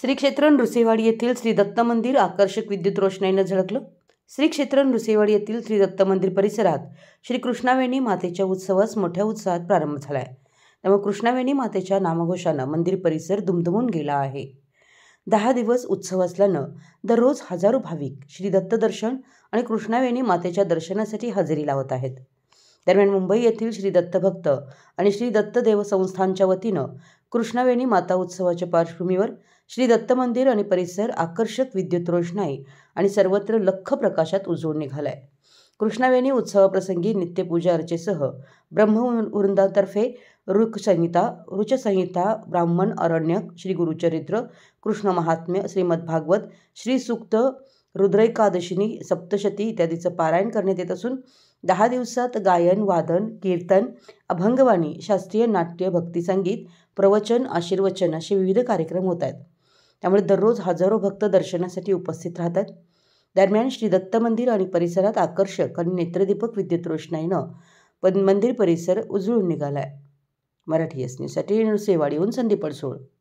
श्री क्षेत्र नृसिंहवाडी येथील श्री दत्त मंदिर आकर्षक विद्युत रोषणाईनं झळकलं। श्री क्षेत्र नृसिंहवाडी येथील श्री दत्त मंदिर परिसरात श्री कृष्णावेणी मातेच्या उत्सवास मोठ्या उत्साहात प्रारंभ झाला आहे। त्यामुळे कृष्णावेणी मातेच्या नामघोषानं मंदिर परिसर दुमदुमून गेला आहे। 10 दिवस उत्सव असल्यानं दररोज हजारो भाविक श्री दत्त दर्शन आणि कृष्णावेणी मातेच्या दर्शनासाठी हजेरी लावत आहेत। दरम्यान मुंबई येथील श्री दत्त भक्त आणि श्री दत्त देव संस्थानच्या वतीनं कृष्णावेणी माता उत्सवाच्या पार्श्वभूमीवर श्री दत्त मंदिर आणि परिसर आकर्षक विद्युत रोषणाई आणि सर्वत्र लख प्रकाशात उजळून निघालाय। कृष्णावेणी उत्सवाप्रसंगी नित्यपूजा अर्चेसह ब्रह्मवृंदातर्फे ऋचसंहिता, ब्राह्मण अरण्यक, श्री गुरुचरित्र, कृष्ण महात्म्य, श्रीमद भागवत, श्री सूक्त, रुद्रैकादशिनी, सप्तशती इत्यादीचं पारायण करण्यात येत असून 10 दिवसात गायन, वादन, कीर्तन, अभंगवाणी, शास्त्रीय नाट्य, भक्तिसंगीत, प्रवचन, आशीर्वचन असे विविध कार्यक्रम होत आहेत। त्यामुळे दररोज हजारो भक्त दर्शनासाठी उपस्थित राहतात। दरम्यान श्री दत्त मंदिर आणि परिसरात आकर्षक आणि नेत्रदीपक विद्युत रोषणाईनं मंदिर परिसर उजळून निघालाय। मराठी न्यूजसाठी नृसिंहवाडीहून संदीप अडसूळ।